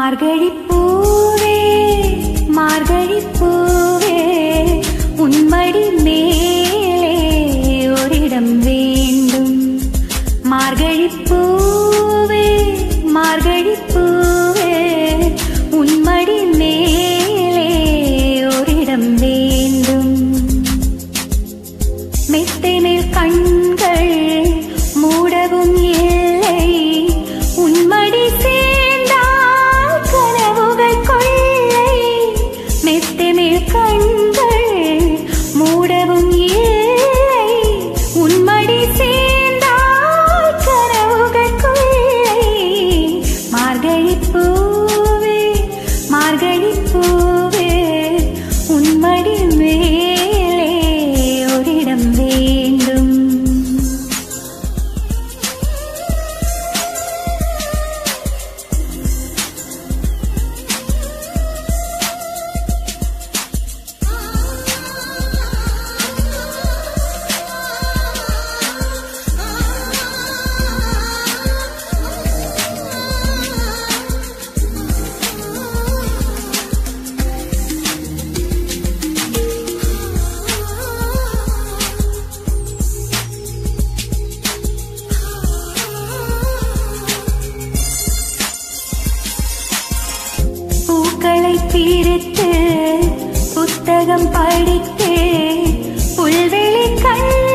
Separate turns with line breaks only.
மார்கழிப்பூவே மார்கழிப்பூவே உன்மடி மேலே ஓரிடம் வேண்டும். மார்கழிப்பூவே மார்கழிப்பூவே உன்மடி மேலே ஓரிடம் வேண்டும். மெத்தனில் கண்கள் மூடவும் இல்லை, உன்மடி சேர்ந்தால் கனவுகள் கொள்ளை. மெத்தனில் கண்கள் மூடவும் இல்லை, உன்மடி சேர்ந்தால் கனவுகள் கொள்ளை. மார்கழிப்பூவே மார்கழிப்பூவே உன்மடி மேலே ஓரிடம் வேண்டும். பூக்களை பிரித்து புத்தகம் படித்து புல்வெளி கண்